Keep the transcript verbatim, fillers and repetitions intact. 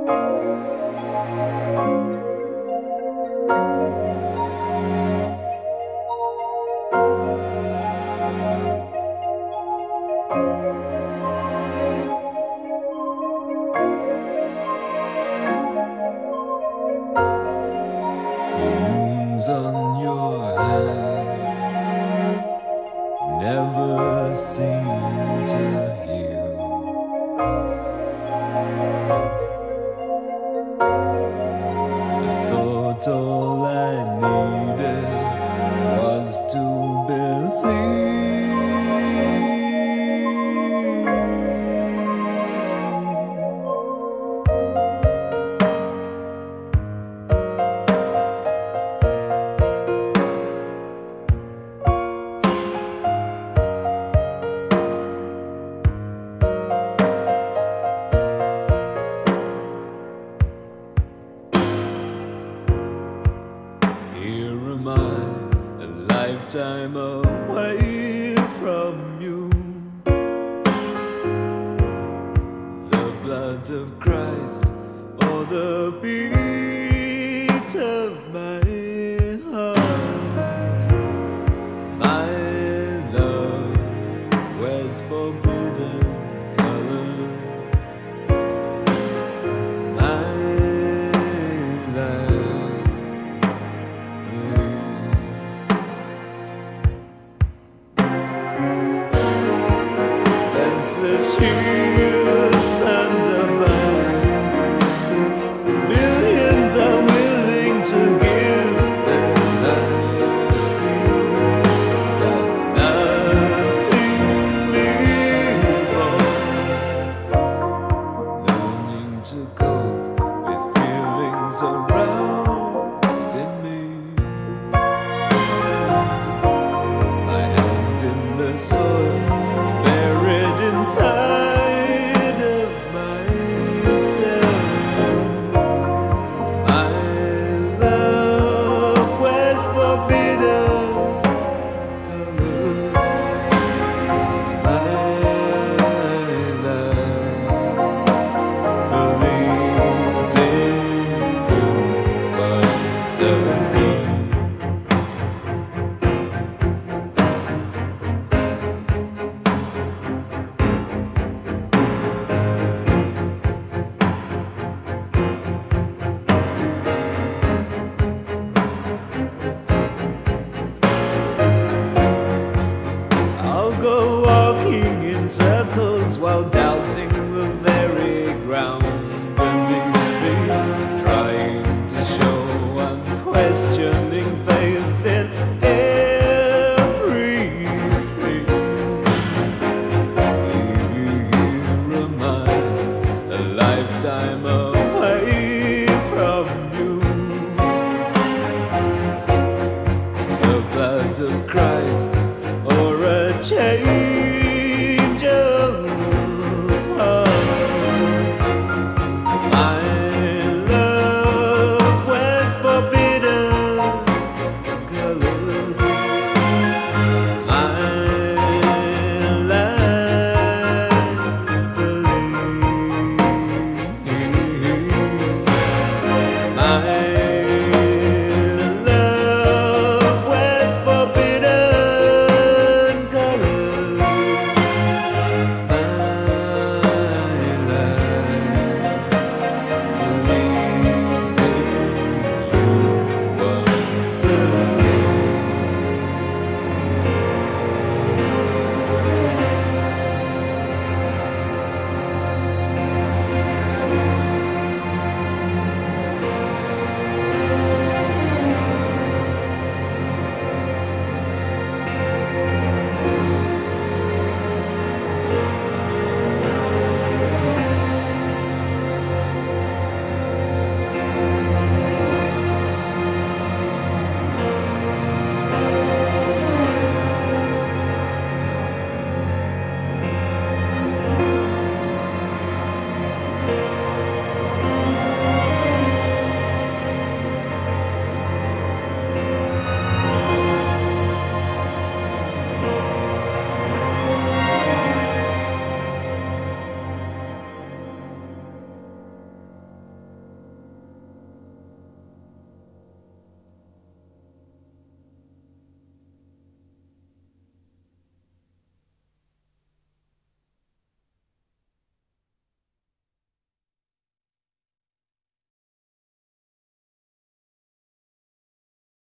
On your hand never seem to heal. I thought all I needed was to believe. Here am I, a lifetime away from you. The blood of Christ, or the beat of my heart. My love wears forbidden colors. My love senseless years thunder by. Millions are willing to give their lives to you. Does nothing leave on? Learning to cope with feelings aroused in me. My hands in the soil, inside of myself. My love wears forbidden color. My love believes in you once again. Go walking in circles while doubting the very ground beneath me, trying to show unquestioning faith in everything. Here am I, a lifetime of